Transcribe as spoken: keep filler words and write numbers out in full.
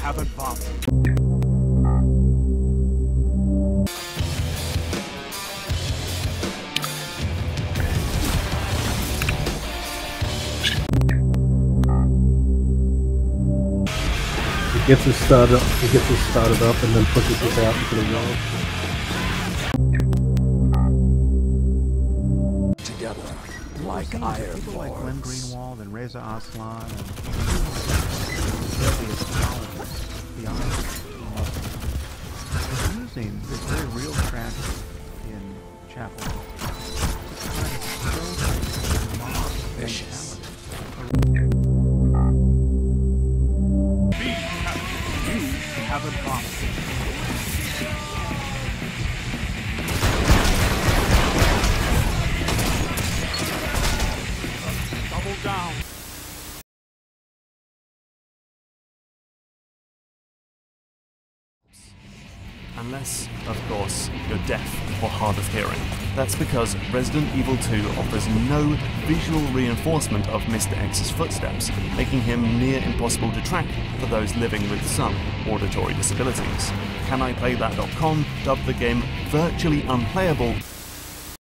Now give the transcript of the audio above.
have advanced. He gets us started up, he gets us started up and then pushes us out into the wall. Together, like iron people like lords. Glenn Greenwald and Reza Aslan and beyond using this very real tragedy in Chapel. Vicious. Have advanced. Double down. Unless, of course, you're deaf or hard of hearing. That's because Resident Evil two offers no visual reinforcement of Mister X's footsteps, making him near impossible to track for those living with some auditory disabilities. Can I Play That dot com dubbed the game virtually unplayable